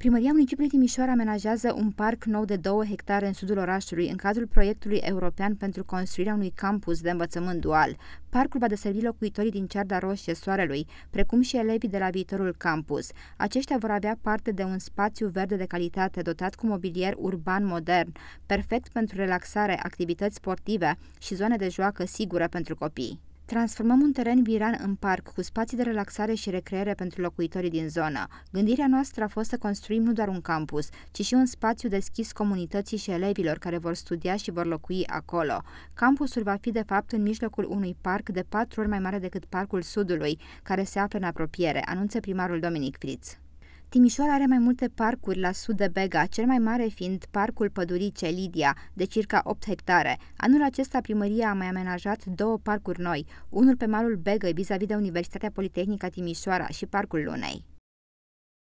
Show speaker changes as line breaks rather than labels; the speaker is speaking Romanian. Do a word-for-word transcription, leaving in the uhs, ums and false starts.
Primăria Municipiului Timișoara amenajează un parc nou de două hectare în sudul orașului, în cadrul proiectului european pentru construirea unui campus de învățământ dual. Parcul va deservi locuitorii din Cearda Roșie Soarelui, precum și elevii de la viitorul campus. Aceștia vor avea parte de un spațiu verde de calitate, dotat cu mobilier urban modern, perfect pentru relaxare, activități sportive și zone de joacă sigură pentru copii. Transformăm un teren viran în parc, cu spații de relaxare și recreere pentru locuitorii din zonă. Gândirea noastră a fost să construim nu doar un campus, ci și un spațiu deschis comunității și elevilor care vor studia și vor locui acolo. Campusul va fi de fapt în mijlocul unui parc de patru ori mai mare decât Parcul Sudului, care se află în apropiere, anunță primarul Dominic Friț. Timișoara are mai multe parcuri la sud de Bega, cel mai mare fiind Parcul Pădurice Lidia, de circa opt hectare. Anul acesta primăria a mai amenajat două parcuri noi, unul pe malul Begăi vis-a-vis de Universitatea Politehnică Timișoara și Parcul Lunei.